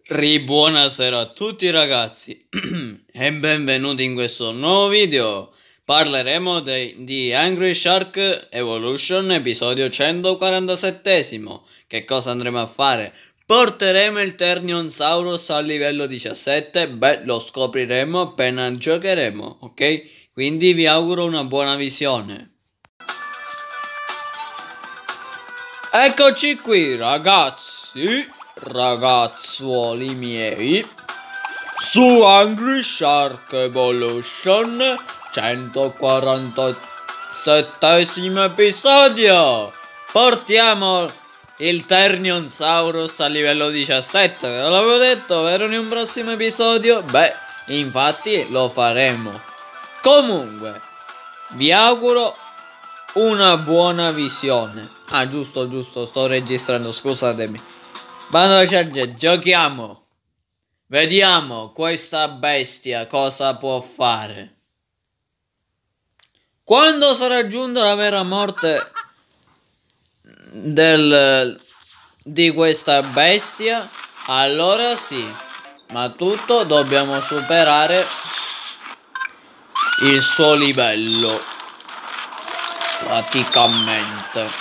Buonasera a tutti ragazzi e benvenuti in questo nuovo video. Parleremo di Angry Shark Evolution episodio 147esimo. Che cosa andremo a fare? Porteremo il Ternionsaurus al livello 17? Beh, lo scopriremo appena giocheremo, ok? Quindi vi auguro una buona visione. Eccoci qui ragazzuoli miei, su Angry Shark Evolution 147esimo episodio. Portiamo il Ternionsaurus a livello 17, ve l'avevo detto, vero, in un prossimo episodio? Beh, infatti lo faremo. Comunque, vi auguro una buona visione. Ah, giusto, sto registrando, scusatemi. Giochiamo. Vediamo questa bestia cosa può fare. Quando sarà giunta la vera morte di questa bestia, allora sì. Ma tutto dobbiamo superare il suo livello. Praticamente.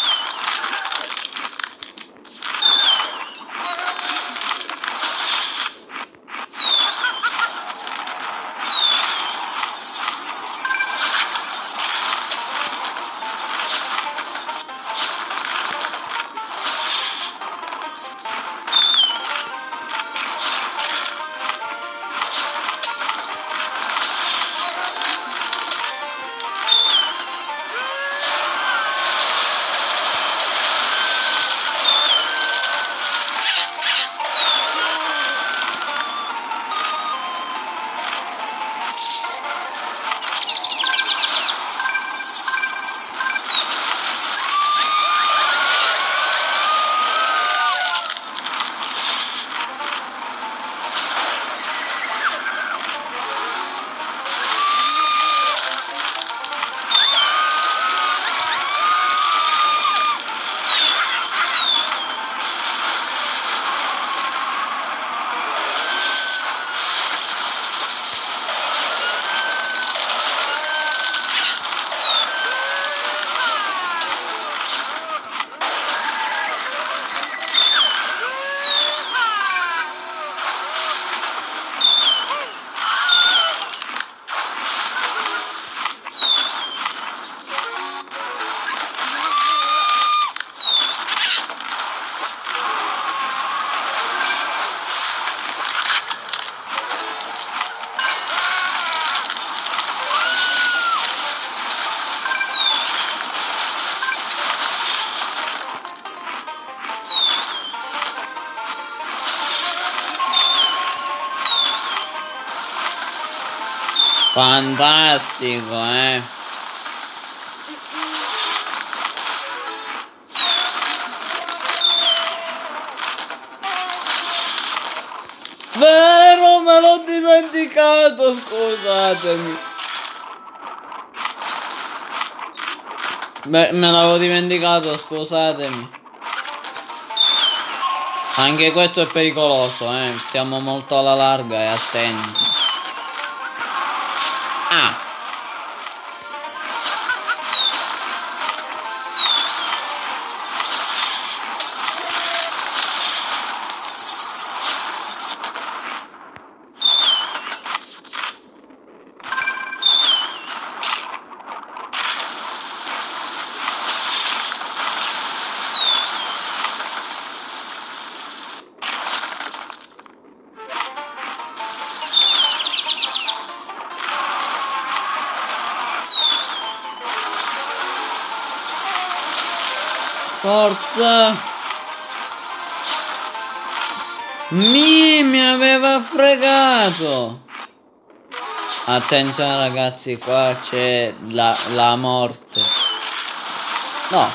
Fantastico, Vero, me l'ho dimenticato, scusatemi. Beh, me l'avevo dimenticato, scusatemi. Anche questo è pericoloso, stiamo molto alla larga e attenti. Ah! Forza! Mi aveva fregato! Attenzione ragazzi, qua c'è la morte. No.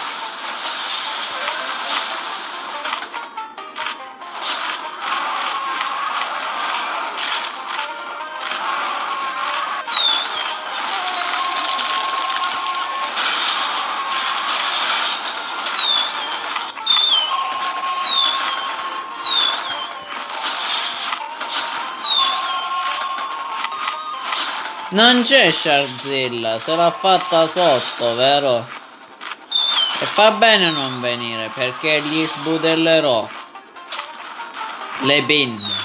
Non c'è Sharzilla, se l'ha fatta sotto, vero? E fa bene non venire, perché gli sbudellerò le pinne.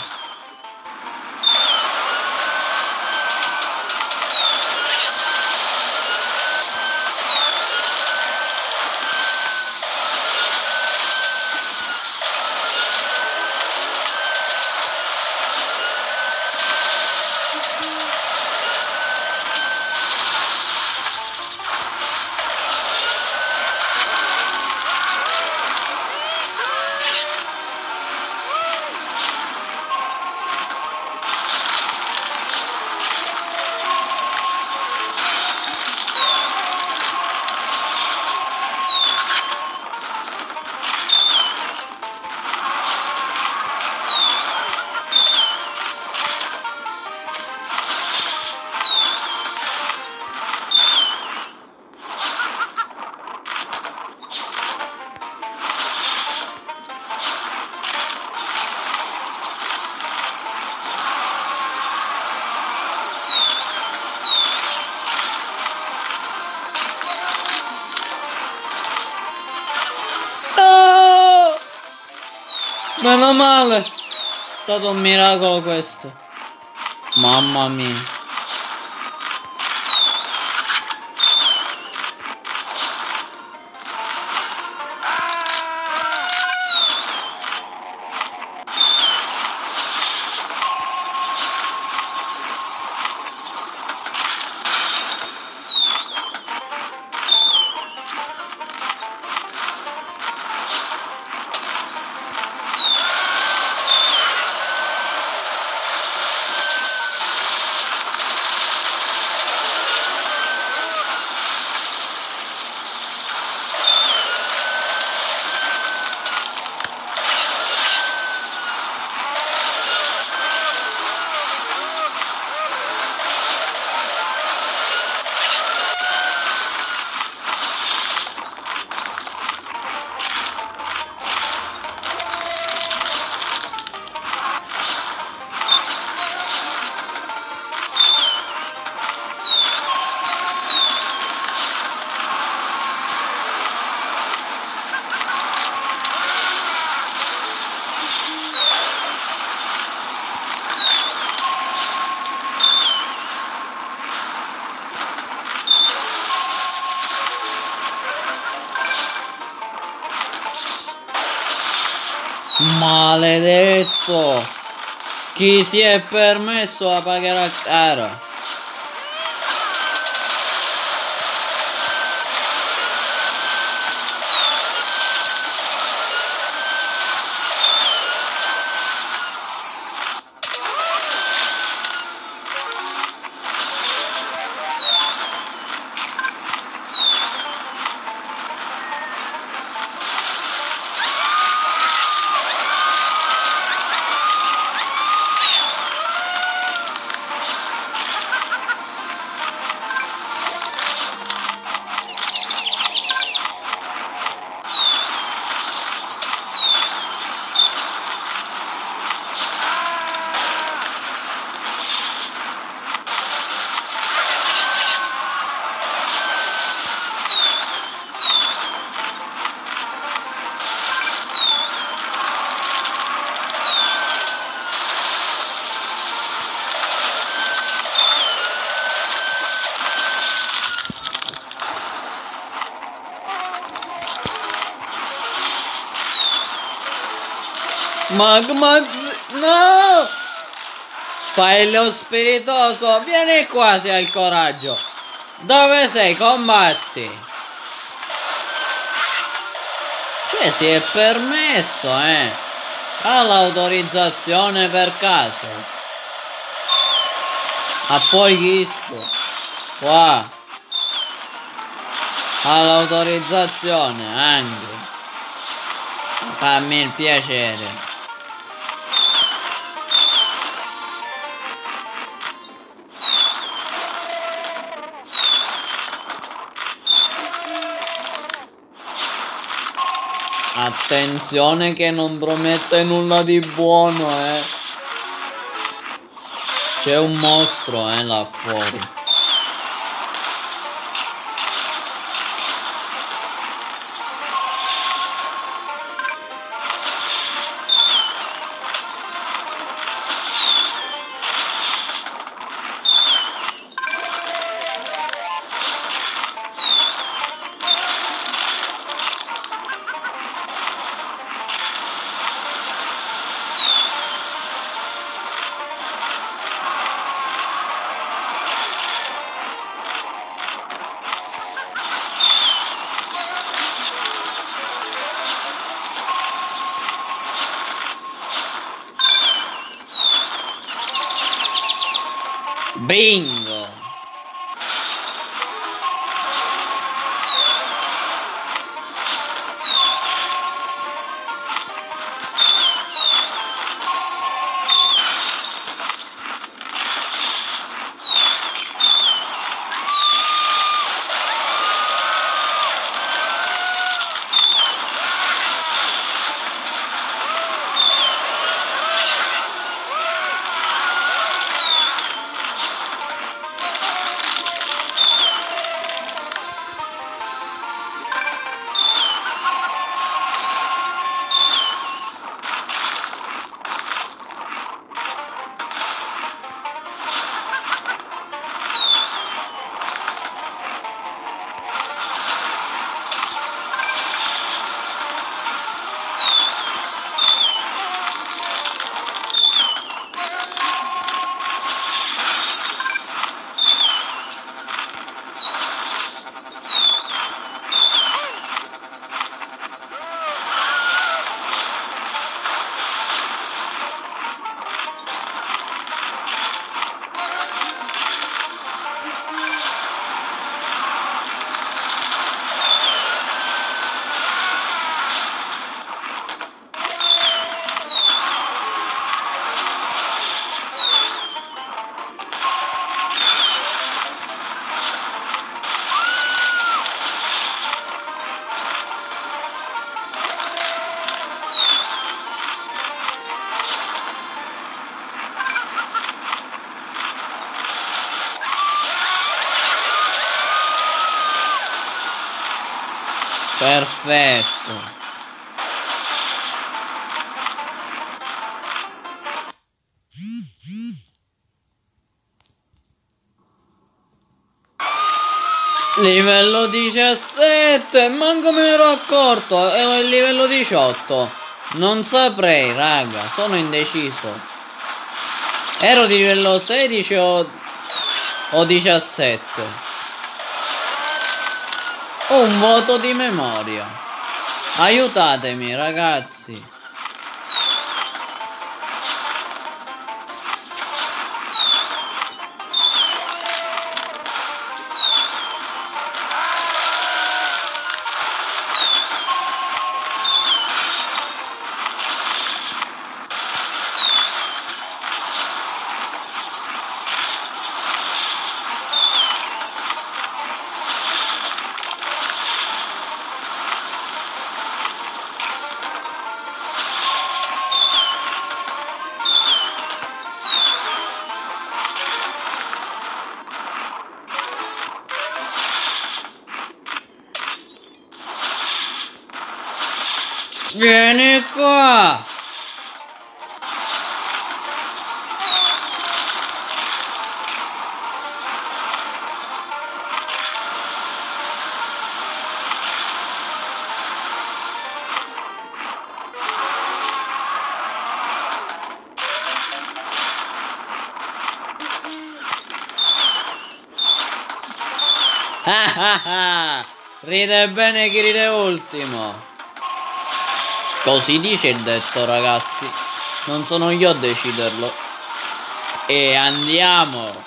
No! Meno male! È stato un miracolo questo. Mamma mia. Maledetto! Chi si è permesso la pagherà caro. Magma... No! Fai lo spiritoso, vieni qua se hai il coraggio. Dove sei? Combatti. Cioè si è permesso, ha l'autorizzazione per caso. A poi Gisco. Qua. Ha l'autorizzazione anche. Fammi il piacere. Attenzione che non promette nulla di buono, C'è un mostro, là fuori. Bingo! Perfetto. Livello 17, manco me ne ero accorto, ero il livello 18. Non saprei, raga, sono indeciso. Ero di livello 16 o 17. Ho un voto di memoria. Aiutatemi, ragazzi. Vieni qua! Ah ah ah! Ride bene chi ride ultimo. Così dice il detto, ragazzi. Non sono io a deciderlo. E andiamo.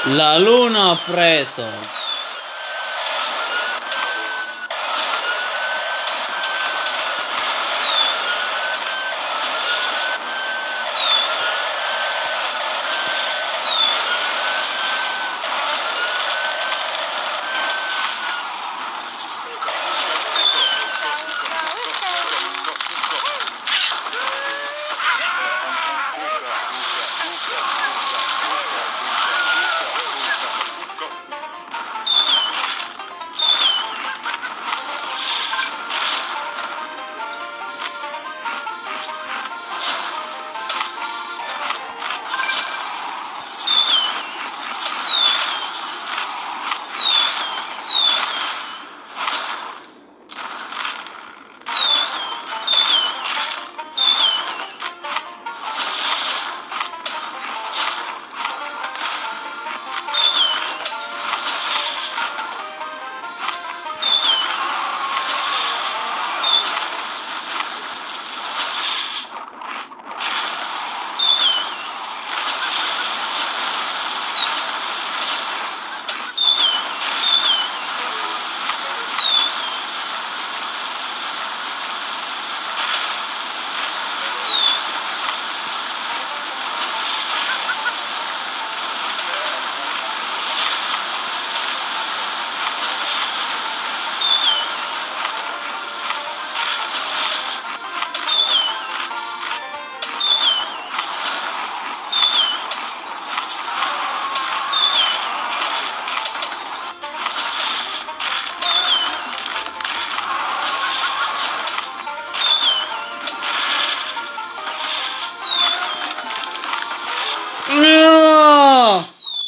La luna ha preso. No!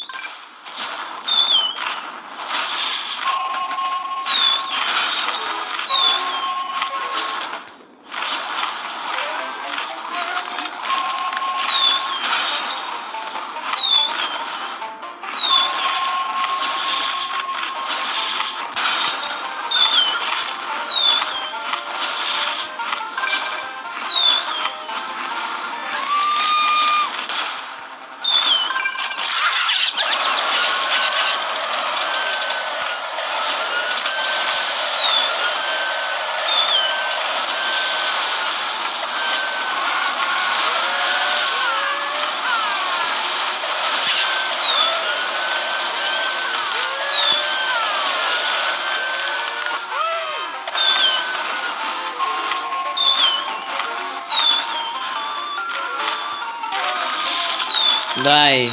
Dai.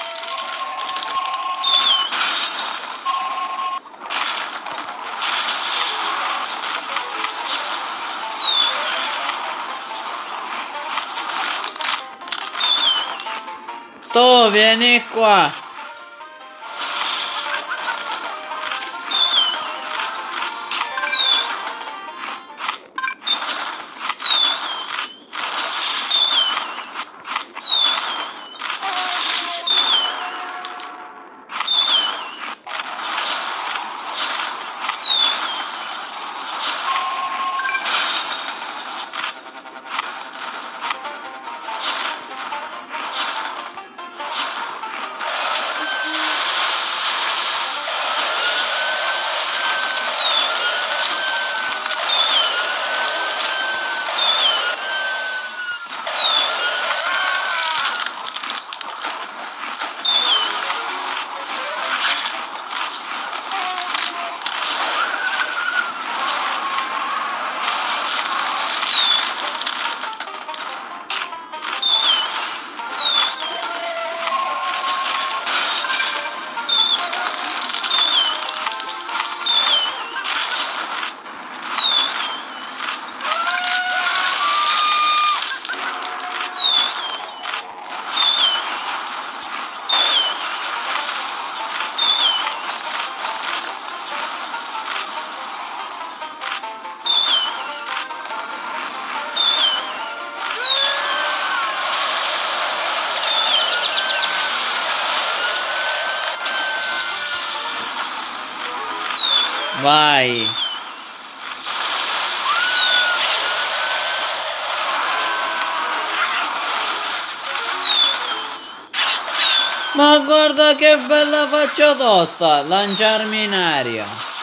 Tu vieni qua. Vai. Ma guarda che bella faccia tosta, lanciarmi in aria.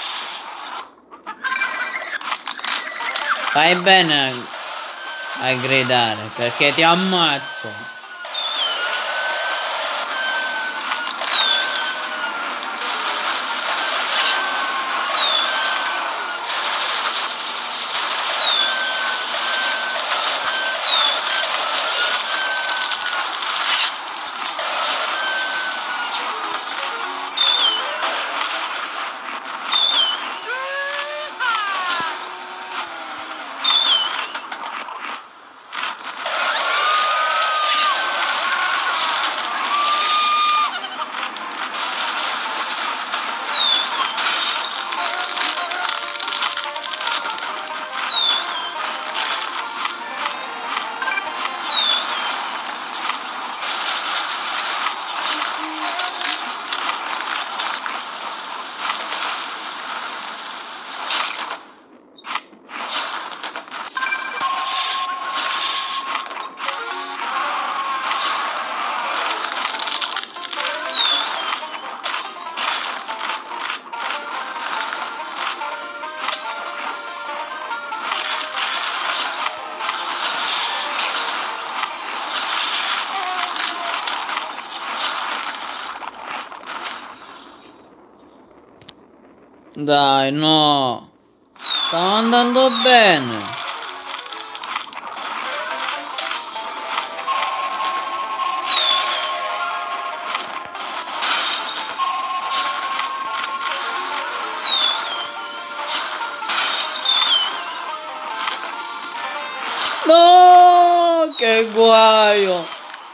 Fai bene a gridare perché ti ammazzo. Dai, no. Sta andando bene. No, che guaio.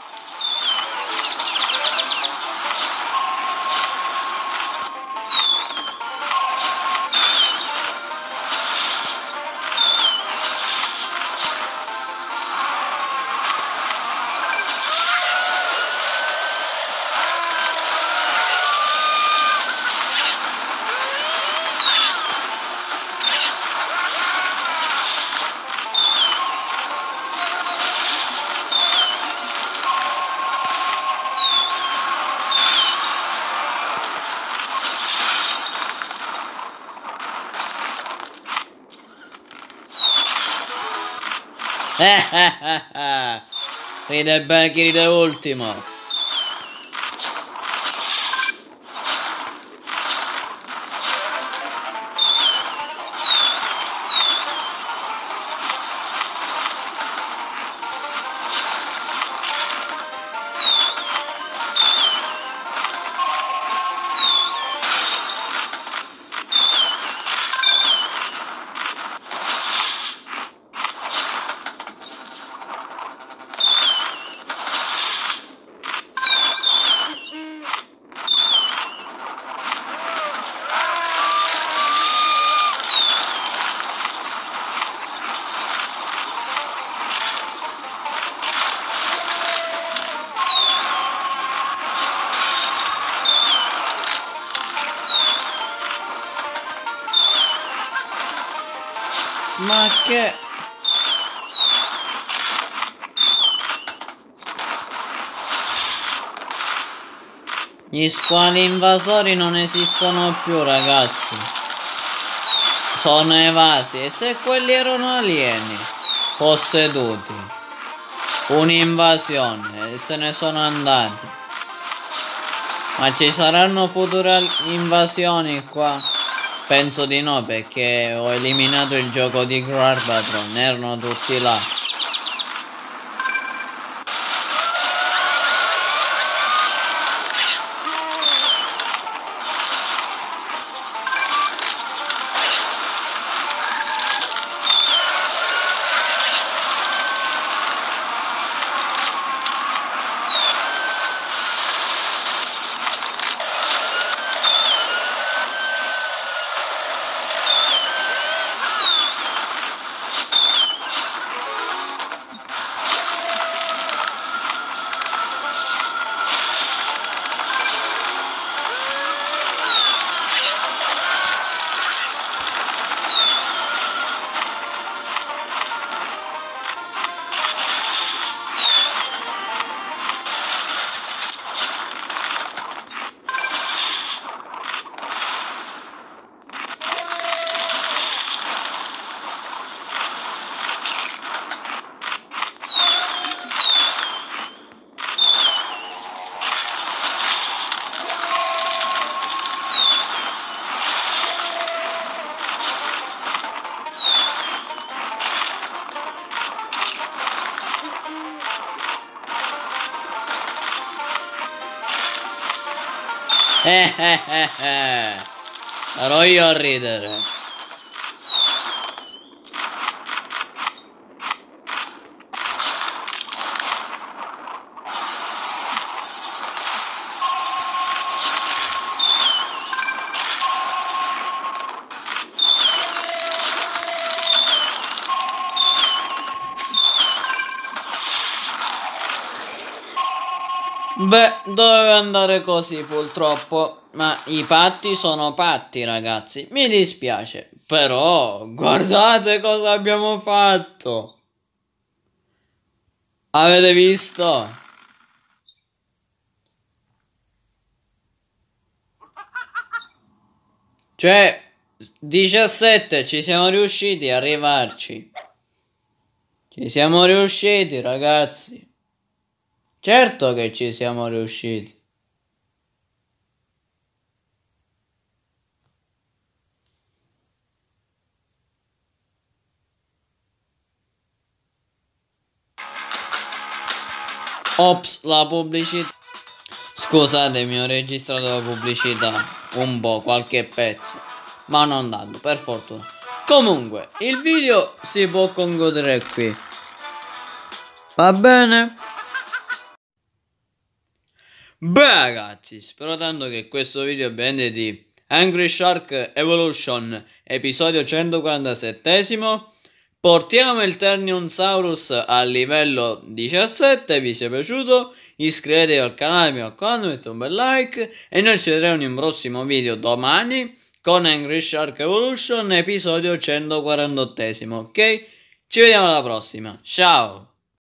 Ride bene chi ride ultimo. Ma che... Gli squali invasori non esistono più, ragazzi. Sono evasi. E se quelli erano alieni posseduti? Un'invasione e se ne sono andati. Ma ci saranno future invasioni qua? Penso di no, perché ho eliminato il gioco di Garbatron, erano tutti là. Sarò io a ridere. Beh, doveva andare così purtroppo, ma i patti sono patti, ragazzi. Mi dispiace, però guardate cosa abbiamo fatto. Avete visto? Cioè, 17 ci siamo riusciti a arrivarci. Ci siamo riusciti, ragazzi. Certo che ci siamo riusciti. Ops, la pubblicità. Scusatemi, ho registrato la pubblicità un po', qualche pezzo, ma non tanto, per fortuna. Comunque, il video si può concludere qui. Va bene? Beh ragazzi, spero tanto che questo video abbiate di Angry Shark Evolution episodio 147esimo. Portiamo il Ternionsaurus al livello 17, vi sia piaciuto, iscrivetevi al canale, mi raccomando, mettete un bel like e noi ci vedremo in un prossimo video domani con Angry Shark Evolution episodio 148esimo, ok? Ci vediamo alla prossima, ciao!